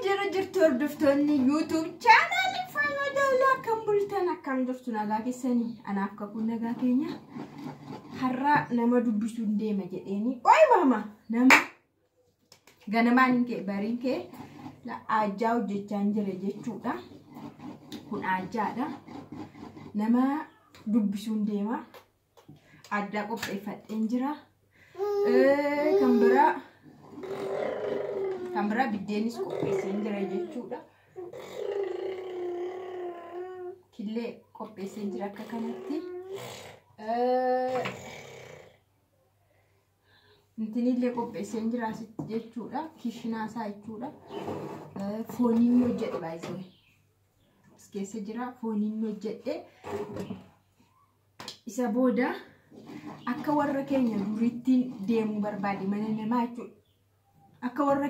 jirtu hordoftoonni YouTube channel Faana Dawlaa kan bultan akkam jirtu nagaa keessanii anaaf kakuu nagaa keenya har'a nama dubbisuu deema jedheeni oi mama nama ganamaan kee bariin kee la ajaa hojjechaa jira jechuudha kun ajaadha nama dubbisuu deema adda qopheeffadheen jira Kambira bideenis qopheessee jira jechuudha. Killee qopheessee jira akka kanatti. Intinillee qopheessee jira asitti jechuudha. Kishinaa isaa jechuudha. Fooniin hojjedhe baay'ee. As keessa jira fooniin hojjedhe. Isa booda akka warra keenya duriitti deemuu barbaade mana namaa jechuudha. Akka warra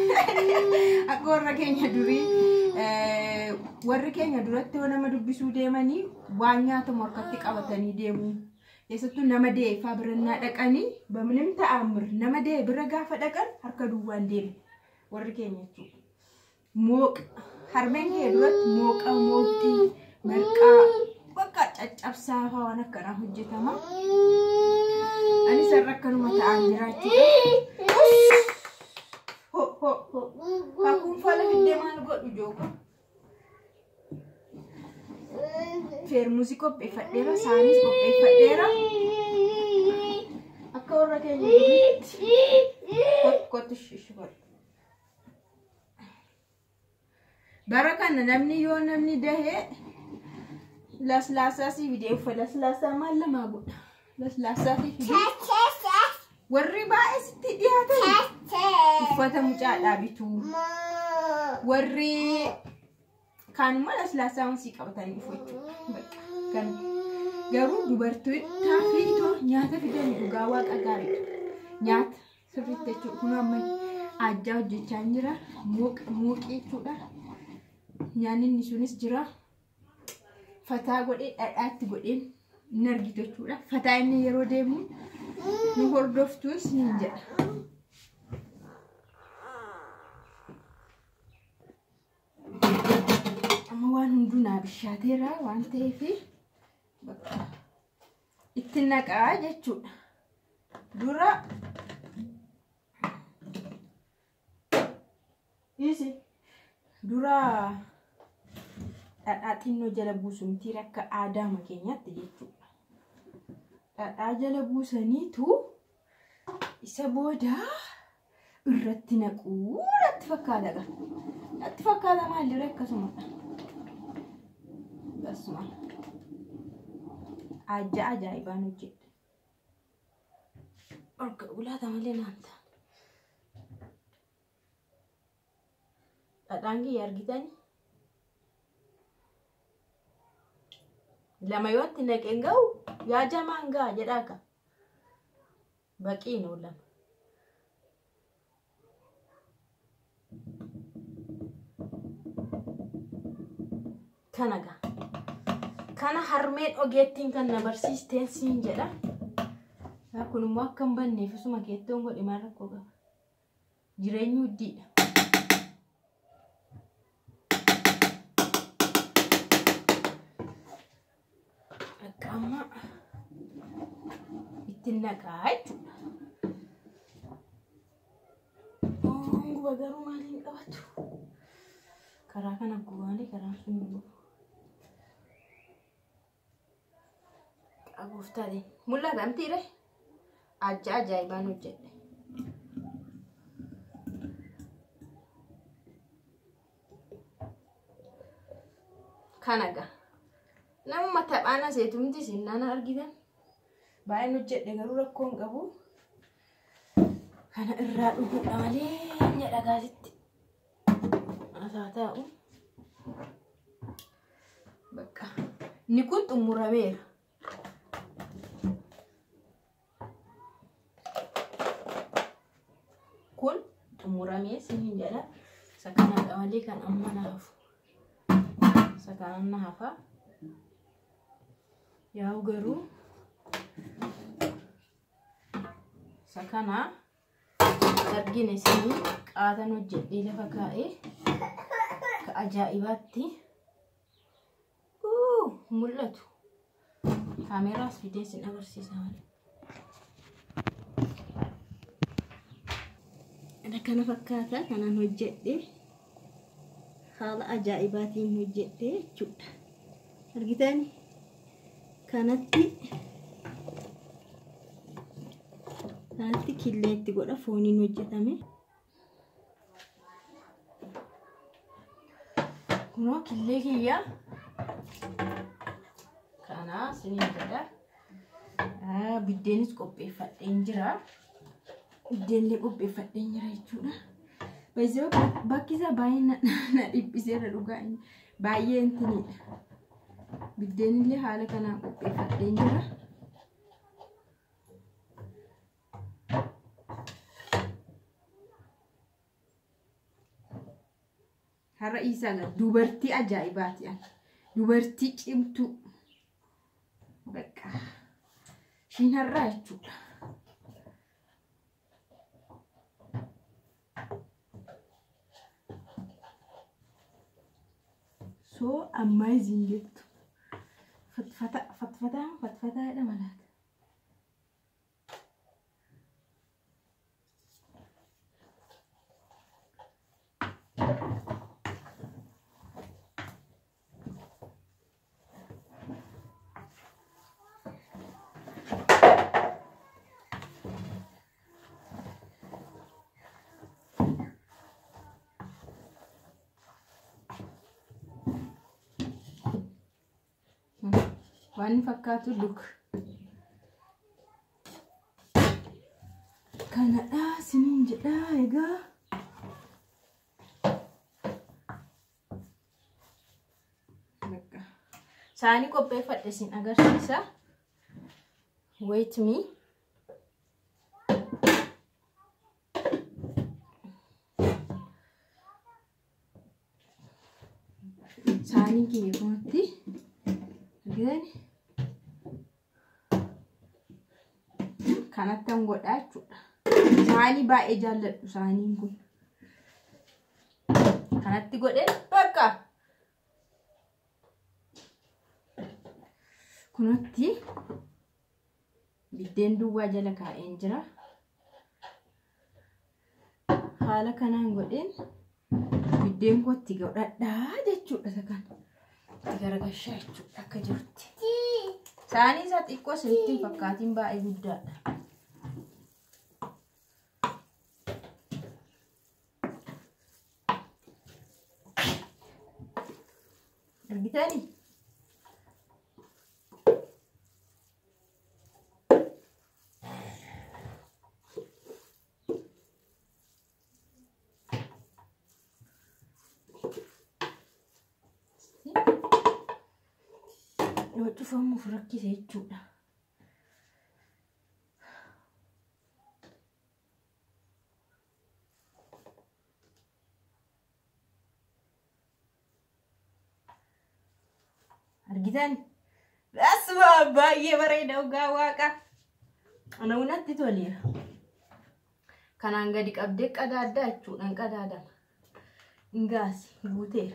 keenya durii warri keenya duratti nama dubbisuu deemanii waan nyaata morkatti qabatanii deemu. Keessattuu nama deeffaa birannaa dhaqanii bamnim ta'amir nama dee bira gaafa dhaqan harka duwwaan deemu warri keenya jechuudha. Mooqa harmeen kee duratti mooqa mooxxii marqaa bakka caccabsaa fa'aa waan akkanaa hojjetama. Ani sarara akkanuma ta'an jiraachudha. Kakun fala bidde maal godhu jooka. Feermuusi qopheeffadheera, saanis qopheeffadheera. Akka warra keenya duriitti kottu shishifadhu. Bara kana namni yoo namni dahee laslaasaa si fidee uffa laslaasaa maal lamaa godha. Laslaasaa si fidee warri baay'ee sitti dhiyaatan uffata mucaadhaa bituu warri kaanuma laslaasaa si qabatanii uffachuudha. Garuu dubartootaa fi itoo nyaata fidanii dhugaa waaqa gaariidha. Nyaata sirriitti jechuudha. Kun amma ajjaa hojjechaa jira. Mooqii jechuudha. Nyaanni sunis jira. Fataa godhee dhadhaatti godheen hin argitu jechuudha. Fataa inni yeroo deemu nu hordoftuus ni jedha. Amma waan hunduu naa bishaateera waan ta'eef itti naqaa jechuudha. Dura dhadhaa xinnoo jala buusu miti akka aadaa keenyaatti jechuudha. Dhadhaa jala buusaniitu isa booda irratti naquu natti fakkaata. Natti fakkaata maalirra akkasumadha. Basuma ajaa'ibaan hojjedha. Orga ulaata malee naanta. Dhadhaan kiyya argitanii lama yoo itti naqeen ga'u yaa jamaan ga'a jedhaa ka baqiin lama. Kana harmeen ogeettiin kan na barsiisteen siin jedha. Kun immoo akka hin banneef isuma keettoon godhe maal rakkoo qaba. Jireenyi uddiidha. Akka amma ittiin naqaa jechuudha. Guba garuu maaliin qabatu? Karaa kana gubaanii karaa sun immoo Aguftadin. Mul'ata amtiire ajaa'ibaan hojjedhe. Kanaga namuma taphaana seetumti sinnaan argitan baay'een hojjedhe garuu rakkoon qabu. Kana irraa dhuguudha malee jedha gaasitti. Asaa ta'u bakka inni kun xumurameera. Kun xumuramee siin jedha. Sakana malee kan amma naafu. Sakana naafa. Yaa garuu sakana argine isin qaatan hojjedhee lafa kaa'ee ka ajaa'ibaatti mul'atu. Kaameraas fidee isin agarsiisa malee. Kana fakkaata kanaan hojjedhee haala ajaa'ibaatiin hojjedhee jechuudha. Argitani kanatti killeetti godha fooniin hojjetame. Kunoo killee kiyya kana siniin jedha. Biddeenis qopheeffadheen jira. Biddeenlee qopheeffadheen jira jechuudha. Baay'ee bakki isaa baay'ee na dhiphiseera dhugaa baay'ee intinidha. Biddeenillee haala kanaan qopheeffadheen jira. Har'a isaa dubartii ajaa'ibaati. Dubartii cimtuu. Bakka ishiin har'aa jechuudha. So amazing jettu. Fatfataadha malaata. Waan fakkaatu look. Kanadha siniin jedha egaa. Saani qopheeffadhe sin agarsiisa. Wait me. Saani kiyya kunatti argitani. Kanatti an godhaa jechuudha. Saanii baay'ee jaalladhu saaniin kun. Kanatti godheen bakka. Kunatti biddeen duwwaa jala kaa'een jira. Haala kanaan godheen biddeen kootti godhadhaa jechuudha sakan. Garagashaa jechuudha akka jirutti. Saanii isaa xiqqoo sirriitti fakkaatiin baay'ee guddaadha. Argitani? Yoo cufamuuf rakkise jechuudha. Argitan? Asuma baay'ee bareeda dhugaa waaqa. Ana unatti toleera. Kanaan gadi qabdee qadaaddaa jechuudhaan qadaadama. Ingaasi guuteera.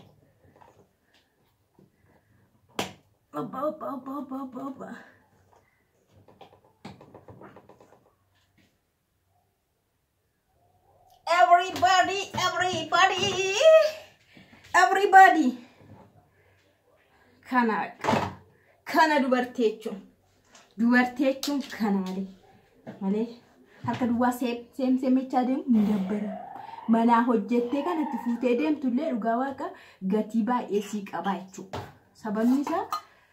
Opa. Everybody. Kana dubartii jechuun kanaale malee harka duwwaa seemechaa deemu ni dabbara. Manaa hojjettee kanatti fuutee deemtullee dhugaa waaqa gatii baay'ee sii qaba jechuudha. Sababni isaa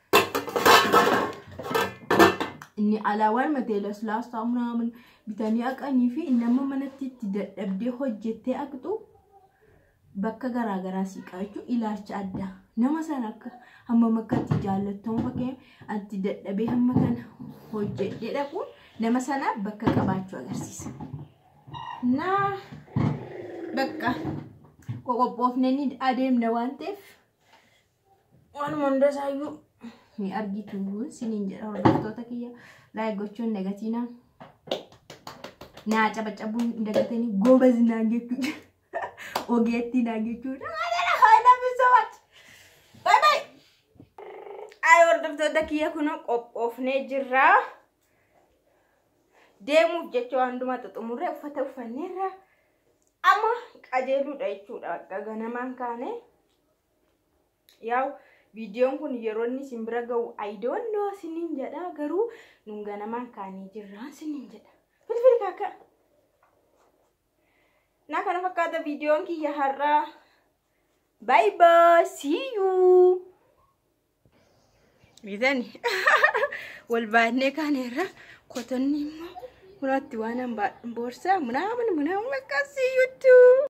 inni alaawwan mateelas laastaa munaamun bitanii aqanii fi nama manatti itti dadhabdee hojjettee aqxu bakka garaagaraa sii qaba jechuudha. Ilaalcha addaa nama sana akka hamma makkatti jaallatamu fakkeen anti dadhabee hamma kana hojjedhee dhaquun nama sana bakka qabaachuu agarsiisa. Naa bakka qoqophoofnee ni adeemna waan ta'eef waan hunda isaayyuu ni argitu siniin jedha hordoftoota kiyya laayik gochuun negatiina naa cabacabuun dagatanii goobaz naan jechuudha. Ogeetti naan jechuudha. Haala bisoot. Bye bye. Ay hordoftoota kiyya kun qophoofnee jirra. Deemuuf jecha hunduma xumurree uffata uffanneerra. Amma qajeeludha jechuudha. Akka ganamaan kaane. Yaw videoon kun yeroo inni simbira ga'u I don't know sinin jedha garuu nun ganamaan kaanii jirra sinin jedha. Filfil kaka. Na kana fakkaata videoon kiyya har'a. Bye bye. See you. Midani. Wal baadnee kaaneerra kotonni immoo kunatti waan boorsaa munaaman akkasii YouTube.